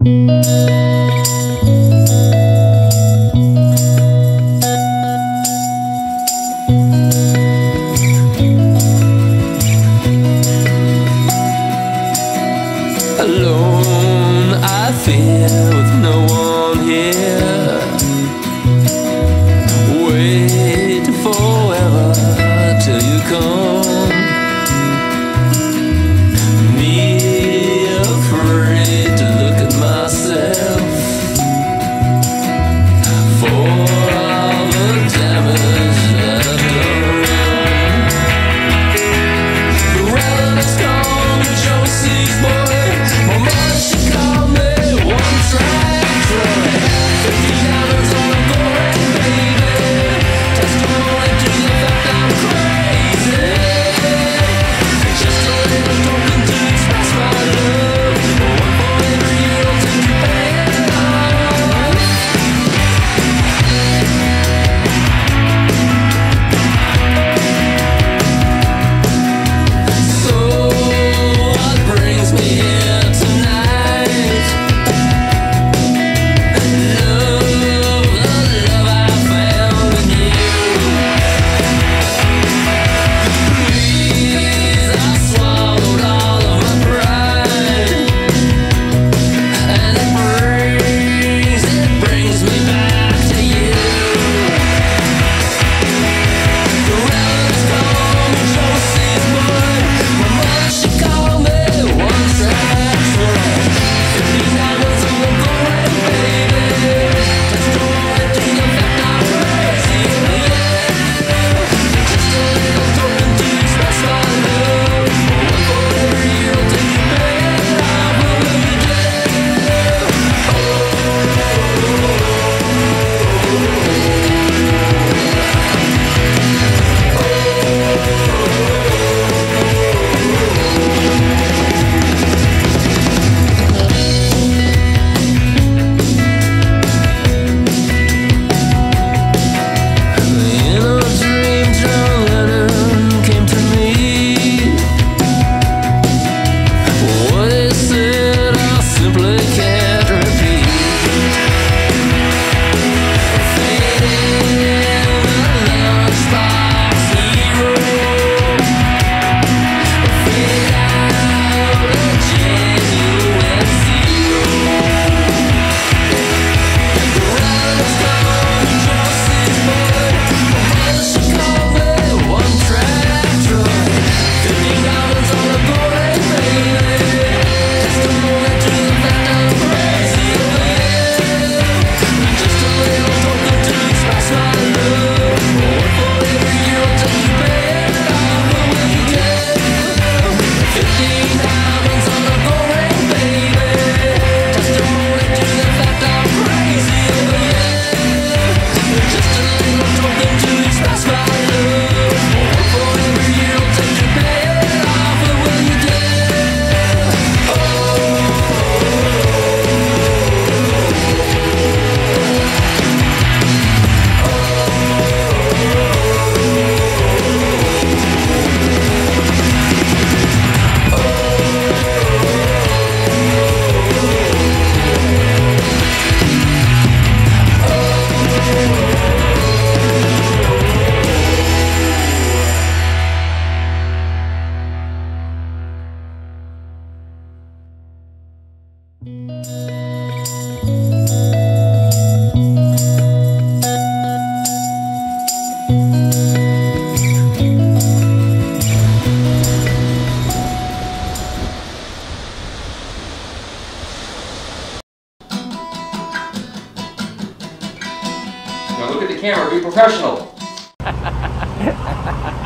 Alone, I fear, with no one here, waiting forever till you come. Me afraid to look at myself for all the damage that I've done. The rain is gone, the Josie's boy. My mother, she called me one track Troy. 50 diamonds on a boring baby, testimony to the fact I'm crazy. Just a little token to express my love, one for every year I'll take you back. So what brings me here tonight? Love, the love I found in you. Please, I swallowed all of my pride, and it brings me back to you. The rain's gone, the Josie's boy. My mother, she called me one track Troy. 50 diamonds on a boring baby, testimony to the fact I'm crazy. Just a little token to express my love, one for every year I'll take you back. Will you dare? In a dream, John Lennon came to me. What he said, I simply can't repeat. Fading the lunchbox hero, fade out a genuine zero. The rain's gone, Josie's boy. My mother, she called me one track Troy. 50 diamonds on a boring baby, testimony to the fact I'm crazy. Just a little token to express my love, one for every year I'll take you back. Will you dare? 15 diamonds on a boring baby, testimony to the fact I'm crazy. Just a little token to express my love, one for every year I'll take you back. Will you dare? Now look at the camera, be professional.